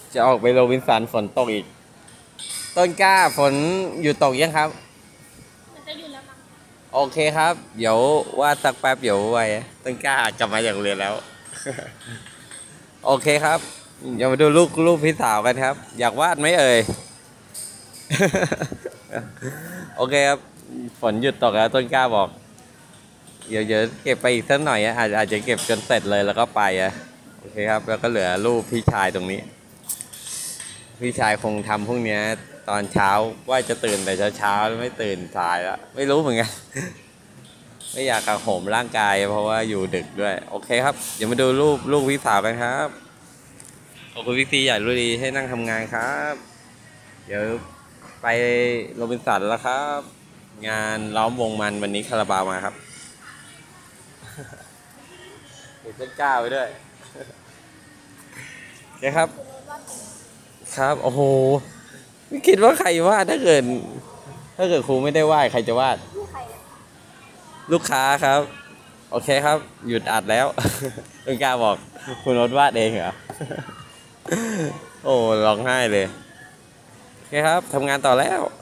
จะออกไปโรบินสันฝนตกอีกต้นกล้าฝนอยู่ตกยังครับมันจะอยู่แล้วมั้งโอเคครับเดี๋ยววาดสักแป๊บเดี๋ยวไว้ต้นกล้ากลับมาจากโรงเรียนแล้ว โอเคครับเดี๋ยวมาดูลูกพี่สาวกันครับอยากวาดไหมเอ่ย โอเคครับฝนหยุดตกแล้วต้นกล้าบอกเดี๋ยวเก็บไปอีกสักหน่อยอาจจะเก็บจนเสร็จเลยแล้วก็ไปโอเคครับแล้วก็เหลือรูปพี่ชายตรงนี้พี่ชายคงทำพวกนี้ตอนเช้าว่าจะตื่นแต่เช้าไม่ตื่นสายแล้วไม่รู้เหมือนกัน ไม่อยากกระโหมร่างกายเพราะว่าอยู่ดึกด้วยโอเคครับเดี๋ยวมาดูรูปลูกพี่สาวกันครับขอบคุณพี่ตีใหญ่รู้ดีให้นั่งทำงานครับเดี๋ยวไปโรบินสันแล้วครับ งานล้อมวงมันวันนี้คาราบาวมาครับเห็นต้นกล้าไปด้วยเดี๋ยวครับครับโอ้โหไม่คิดว่าใครวาดถ้าเกิดครูไม่ได้วาดใครจะวาดลูกค้าครับโอเคครับหยุดอัดแล้วต้นกล้าบอกคุณโน้ตวาดเองเหรอโอ้ร้องไห้เลยโอเคครับทำงานต่อแล้ว